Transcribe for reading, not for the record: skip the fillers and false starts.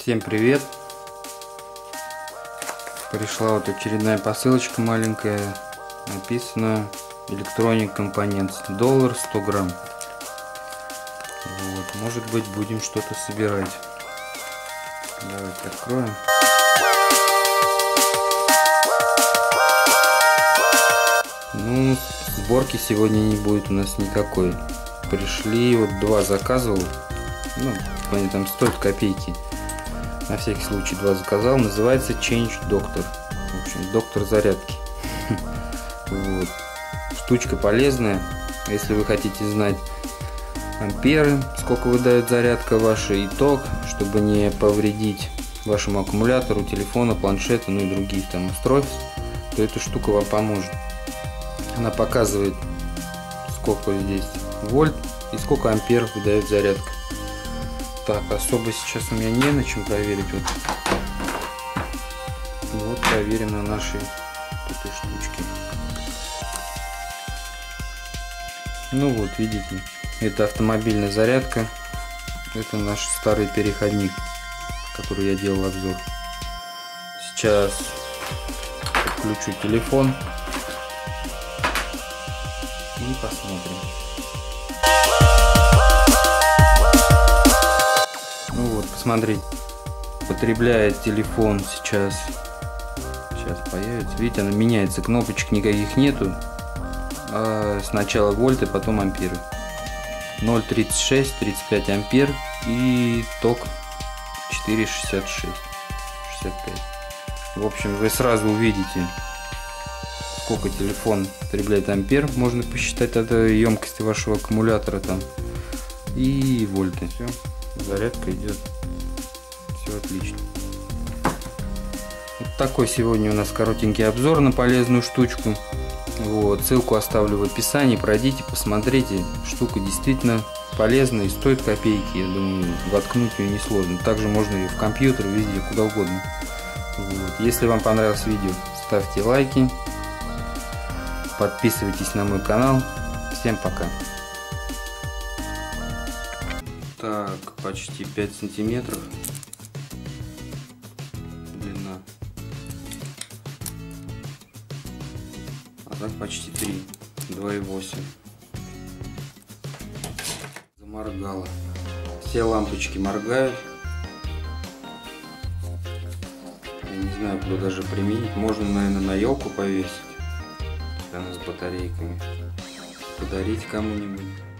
Всем привет! Пришла вот очередная посылочка маленькая. Написано Electronic Components. $100 100 грамм. Вот, может быть, будем что-то собирать. Давайте откроем. Ну, сборки сегодня не будет у нас никакой. Пришли, вот 2 заказывал. Ну, они там стоят копейки. На всякий случай 2 заказал. Называется Change Doctor. В общем, доктор зарядки. Вот. Штучка полезная. Если вы хотите знать амперы, сколько выдает зарядка ваша, и ток, чтобы не повредить вашему аккумулятору, телефона, планшета, ну и других там устройств, то эта штука вам поможет. Она показывает, сколько здесь вольт и сколько ампер выдает зарядка. Так, особо сейчас у меня не на чем проверить. Вот проверим на нашей этой штучке. Ну вот, видите, это автомобильная зарядка. Это наш старый переходник, который я делал обзор. Сейчас подключу телефон и посмотрим. Ну вот, посмотрите, потребляет телефон сейчас появится, видите, она меняется, кнопочек никаких нету, а сначала вольты, потом амперы. 0,36 35 ампер и ток 4,66 65. В общем, вы сразу увидите, сколько телефон потребляет ампер, можно посчитать от емкости вашего аккумулятора там, и вольты. Все, зарядка идет, все отлично. Вот такой сегодня у нас коротенький обзор на полезную штучку. Вот, ссылку оставлю в описании, пройдите, посмотрите. Штука действительно полезная и стоит копейки. Я думаю, воткнуть ее несложно. Также можно ее в компьютер, везде, куда угодно. Вот. Если вам понравилось видео, ставьте лайки, подписывайтесь на мой канал. Всем пока. Так, почти 5 сантиметров длина, а так почти 3, 2,8. Заморгало. Все лампочки моргают. Я не знаю, куда даже применить. Можно, наверное, на елку повесить, она с батарейками, подарить кому-нибудь.